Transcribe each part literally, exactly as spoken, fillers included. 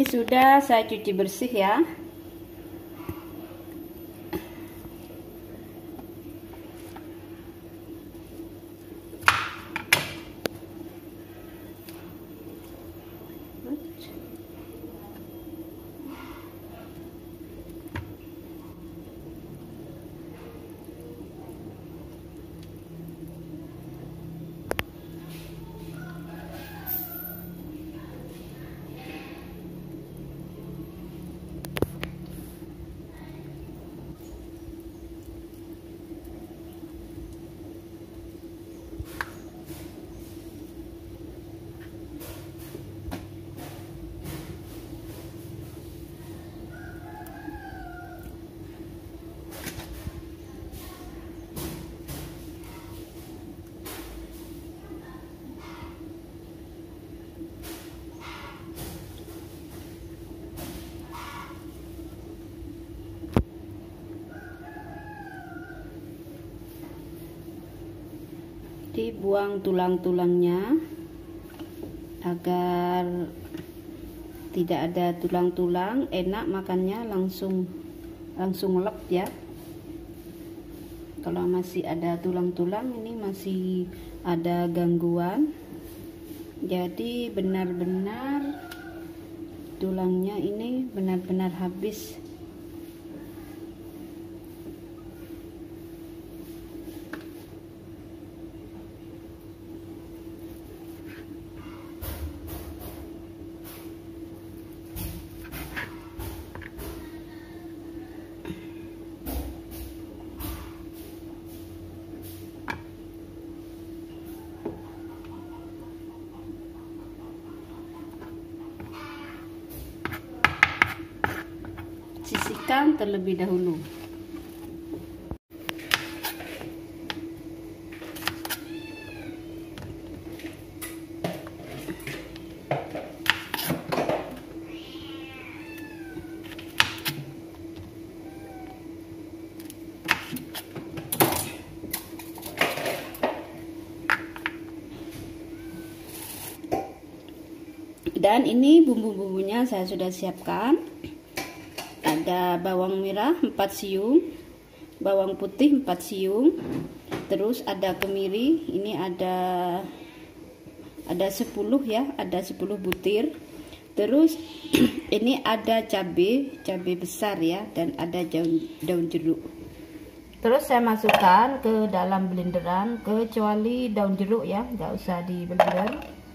sudah saya cuci bersih ya. Dibuang tulang-tulangnya agar tidak ada tulang-tulang, enak makannya, langsung langsung lep ya. Kalau masih ada tulang-tulang, ini masih ada gangguan, jadi benar-benar tulangnya ini benar-benar habis. Sisihkan terlebih dahulu. Dan ini bumbu-bumbunya saya sudah siapkan. Ada bawang merah empat siung, bawang putih empat siung, terus ada kemiri, ini ada ada sepuluh ya, ada sepuluh butir. Terus ini ada cabai, cabai besar ya, dan ada daun daun jeruk. Terus saya masukkan ke dalam blenderan, kecuali daun jeruk ya, nggak usah di blender.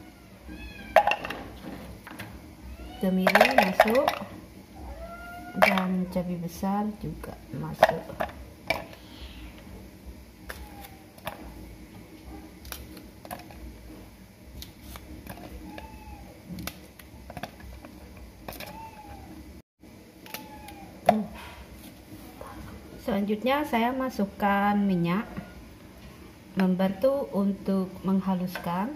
Kemiri masuk. Dan cabai besar juga masuk. Selanjutnya saya masukkan minyak, membantu untuk menghaluskan.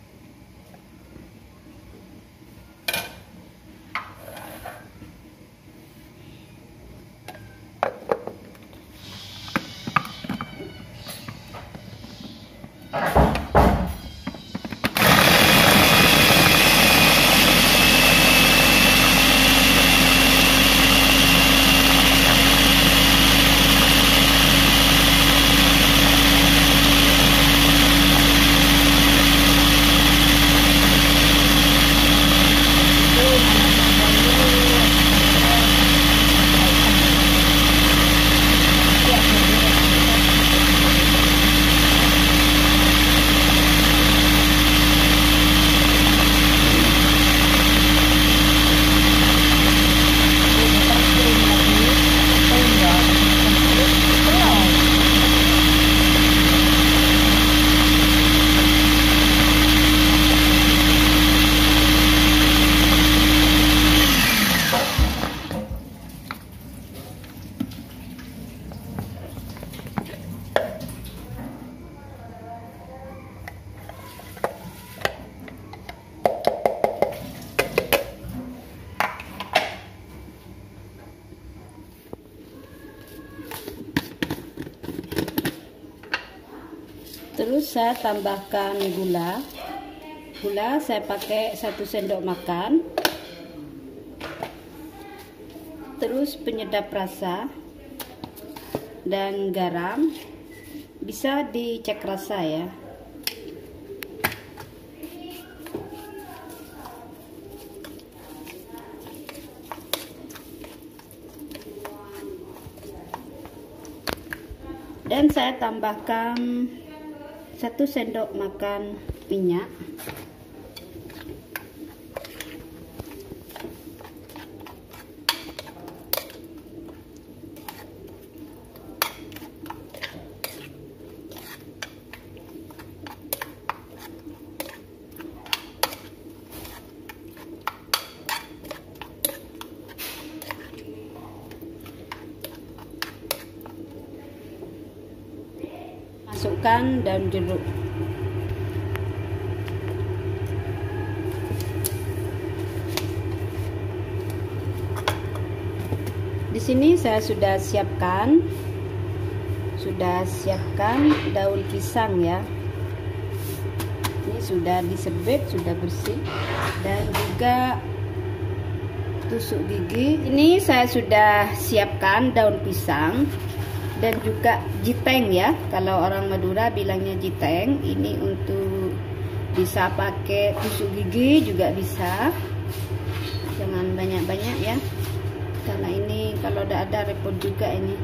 Terus saya tambahkan gula. Gula saya pakai satu sendok makan. terus penyedap rasa dan garam. Bisa dicek rasa ya. Dan saya tambahkan satu sendok makan minyak. Masukkan daun jeruk. Di sini saya sudah siapkan sudah siapkan daun pisang ya. Ini sudah disebet, sudah bersih, dan juga tusuk gigi. Ini saya sudah siapkan daun pisang dan juga jiteng ya, kalau orang Madura bilangnya jiteng. Ini untuk bisa pakai tusuk gigi juga bisa, jangan banyak-banyak ya, karena ini kalau udah ada repot juga ini.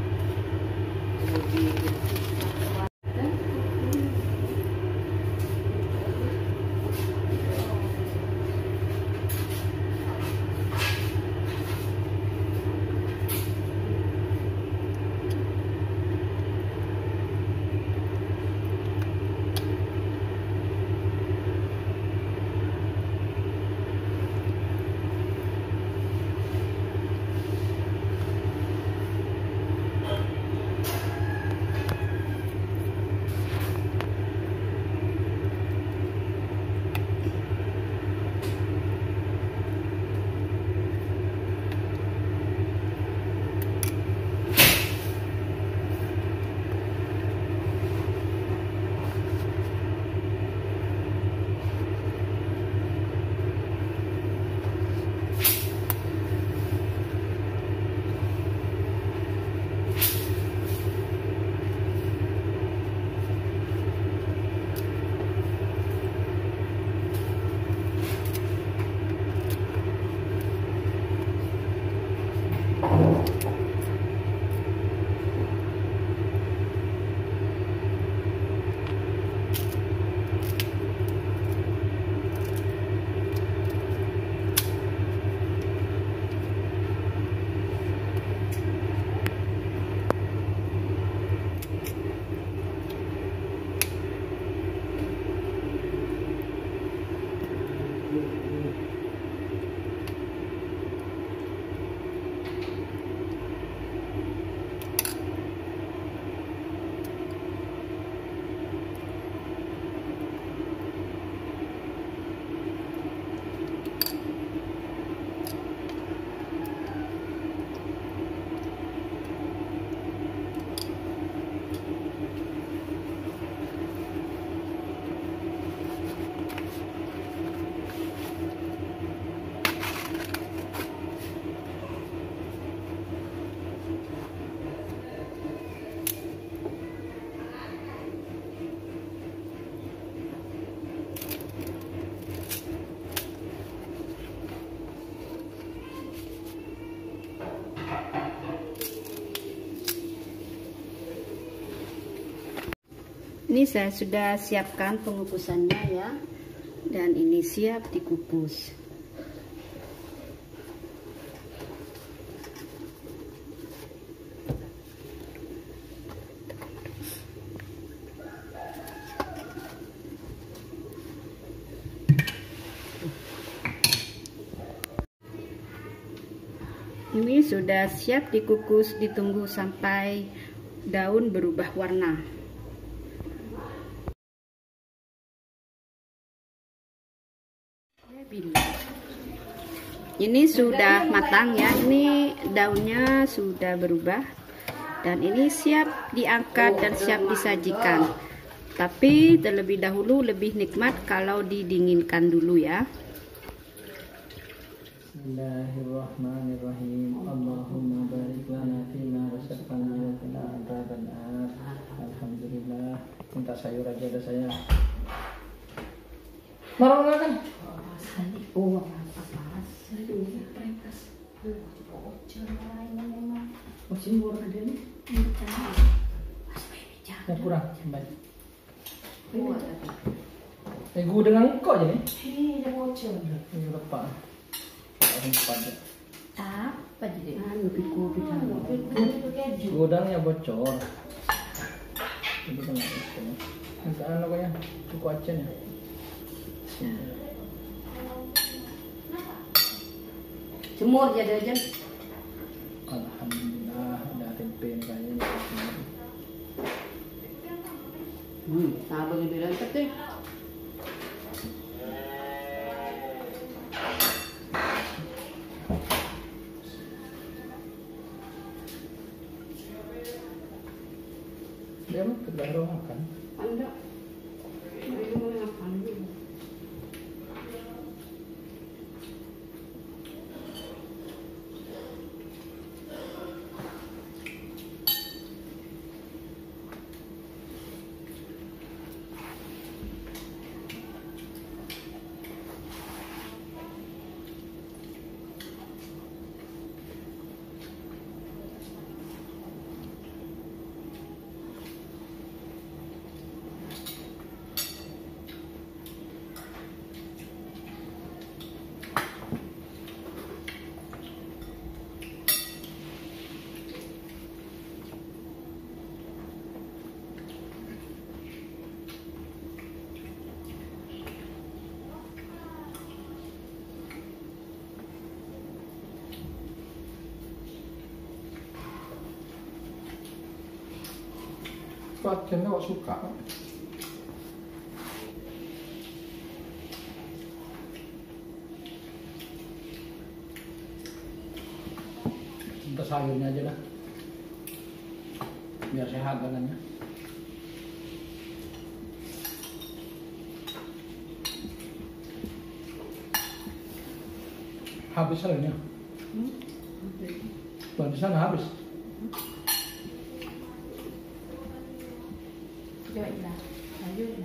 Ini saya sudah siapkan pengukusannya ya, dan ini siap dikukus. Ini sudah siap dikukus, ditunggu sampai daun berubah warna. Ini sudah matang ya, ini daunnya sudah berubah dan ini siap diangkat dan siap disajikan. Tapi terlebih dahulu lebih nikmat kalau didinginkan dulu ya. Bismillahirrahmanirrahim. Allahumma barik lana fima razaqtana wa qina adzabannar. Alhamdulillah. Minta sayur aja ada saya. Marah kan? Oh, apa-apa. Saya prentas. Yang kurang baik. Eh, gue dengan kau je ni. Hei, dah bocor. Ini lepas. Empat je. Apa jadi? Anu piku piku. Gudangnya bocor. Jadi kena itu. Minta anu kau ya, cukup acan ya. Semur je ada je. Alhamdulillah, ada tempe ni kayaknya. Hmm, tak boleh bilang betul. Dia mah kedah makan. Anda, ini mau makan dulu. Acan awak suka. Minta sayurnya aja dah. Biar sehat badannya. Habis sayurnya. Hmm? Di sana habis. Vậy là sayur là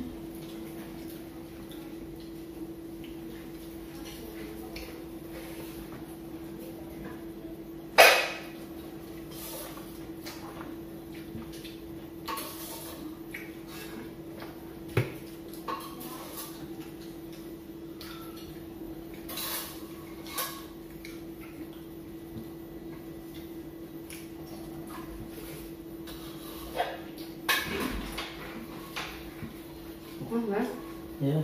ngon quá. Ya.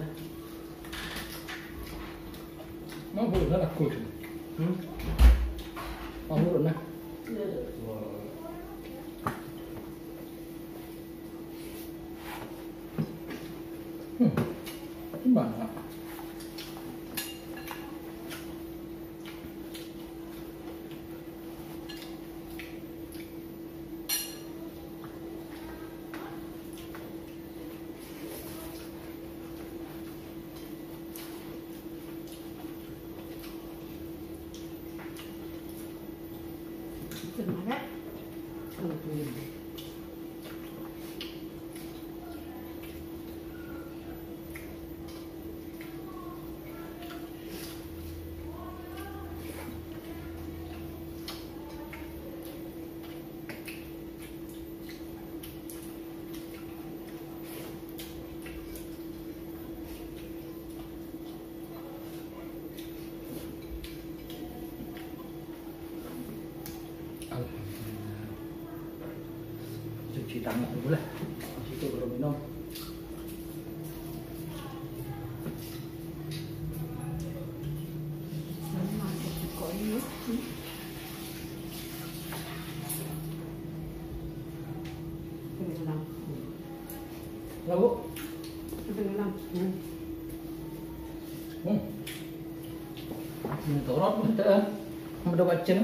Mau buruk dah aku. Hmm. Mau buruk nak. Hmm. Gimana? Semangat. Cuci tangan dulu lah. Situ baru minum. Sama kita kau ini. Tenggelam. Lalu? Tenggelam. Hmm. Hmm. Ini torot betul. Mudah baca.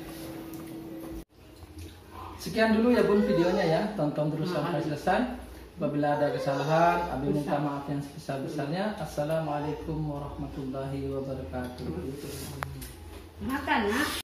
Sekian dulu ya bun videonya ya, tonton terus sampai selesai. Apabila ada kesalahan, Abi minta maaf yang sebesar-besarnya. Assalamualaikum warahmatullahi wabarakatuh. Makan, nak.